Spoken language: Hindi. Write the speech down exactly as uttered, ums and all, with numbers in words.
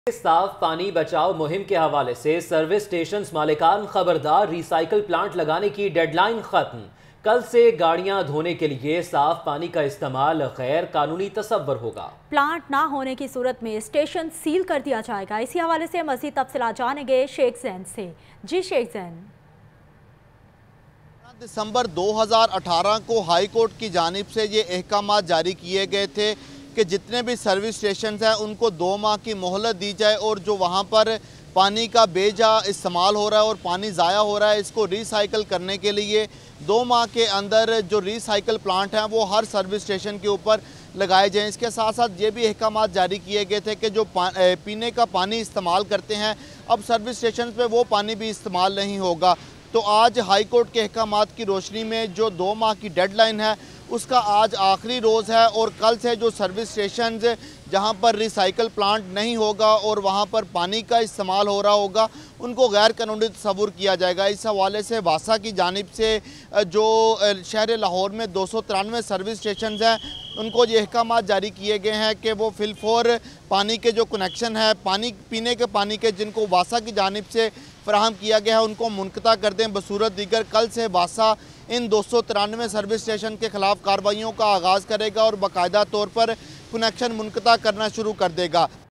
साफ पानी बचाओ मुहिम के हवाले से सर्विस स्टेशन मालिकान खबरदार, रिसाइकल प्लांट लगाने की डेडलाइन खत्म। कल से गाड़ियां धोने के लिए साफ पानी का इस्तेमाल गैर कानूनी तस्वर होगा। प्लांट ना होने की सूरत में स्टेशन सील कर दिया जाएगा। इसी हवाले से मजीद तफसीलात जानेंगे शेख जैन से। जी शेख जैन। दिसंबर दो हज़ार अठारह को हाई कोर्ट की जानिब से ये अहकाम जारी किए गए थे कि जितने भी सर्विस स्टेशन हैं उनको दो माह की मोहलत दी जाए और जो वहाँ पर पानी का बेजा इस्तेमाल हो रहा है और पानी ज़ाया हो रहा है, इसको रिसाइकल करने के लिए दो माह के अंदर जो रिसाइकल प्लांट हैं वो हर सर्विस स्टेशन के ऊपर लगाए जाएँ। इसके साथ साथ ये भी अहकाम जारी किए गए थे कि जो पीने का पानी इस्तेमाल करते हैं अब सर्विस स्टेशन पे वो पानी भी इस्तेमाल नहीं होगा। तो आज हाई कोर्ट के अहकाम की रोशनी में जो दो माह की डेडलाइन है उसका आज आखिरी रोज़ है और कल से जो सर्विस स्टेशन जहां पर रिसाइकल प्लांट नहीं होगा और वहां पर पानी का इस्तेमाल हो रहा होगा उनको गैर कानूनी तस्वुर किया जाएगा। इस हवाले से वासा की जानिब से जो शहर लाहौर में दो सौ तिरानवे सर्विस स्टेशन हैं उनको ये अहकाम जारी किए गए हैं कि वो फिलफोर पानी के जो कनेक्शन है पानी पीने के पानी के जिनको वासा की जानिब से फराहम किया गया है उनको मुनक़ता कर दें। बसूरत दीगर कल से वासा इन दो सौ तिरानवे सर्विस स्टेशन के ख़िलाफ़ कार्रवाइयों का आगाज़ करेगा और बाकायदा तौर पर कनेक्शन मुनक़ता करना शुरू कर देगा।